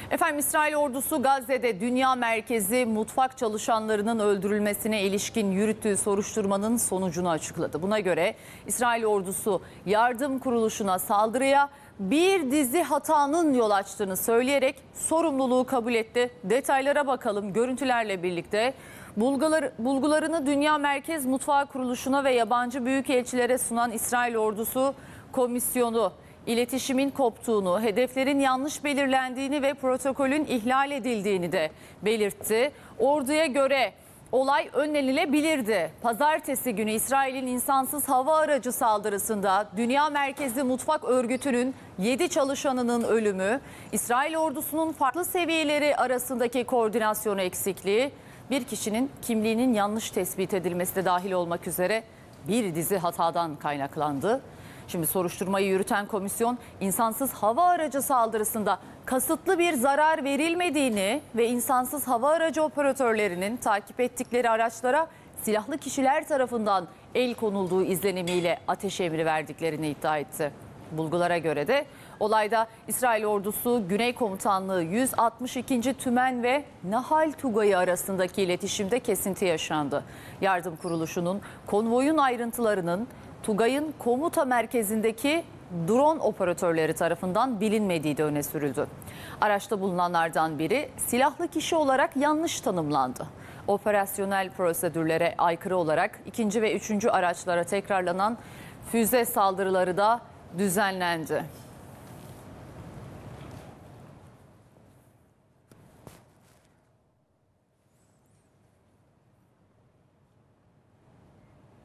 Efendim İsrail ordusu Gazze'de dünya merkezi mutfak çalışanlarının öldürülmesine ilişkin yürüttüğü soruşturmanın sonucunu açıkladı. Buna göre İsrail ordusu yardım kuruluşuna saldırıya bir dizi hatanın yol açtığını söyleyerek sorumluluğu kabul etti. Detaylara bakalım görüntülerle birlikte. Bulgularını Dünya Merkez Mutfağı Kuruluşu'na ve yabancı büyükelçilere sunan İsrail ordusu komisyonu İletişimin koptuğunu, hedeflerin yanlış belirlendiğini ve protokolün ihlal edildiğini de belirtti. Orduya göre olay önlenilebilirdi. Pazartesi günü İsrail'in insansız hava aracı saldırısında Dünya Merkezi Mutfak Örgütü'nün 7 çalışanının ölümü, İsrail ordusunun farklı seviyeleri arasındaki koordinasyon eksikliği, bir kişinin kimliğinin yanlış tespit edilmesi de dahil olmak üzere bir dizi hatadan kaynaklandı. Şimdi soruşturmayı yürüten komisyon insansız hava aracı saldırısında kasıtlı bir zarar verilmediğini ve insansız hava aracı operatörlerinin takip ettikleri araçlara silahlı kişiler tarafından el konulduğu izlenimiyle ateş emri verdiklerini iddia etti. Bulgulara göre de olayda İsrail ordusu Güney Komutanlığı 162. Tümen ve Nahal Tugayı arasındaki iletişimde kesinti yaşandı. Yardım kuruluşunun konvoyun ayrıntılarının Tugay'ın komuta merkezindeki drone operatörleri tarafından bilinmediği de öne sürüldü. Araçta bulunanlardan biri silahlı kişi olarak yanlış tanımlandı. Operasyonel prosedürlere aykırı olarak 2. ve 3. araçlara tekrarlanan füze saldırıları da düzenlendi.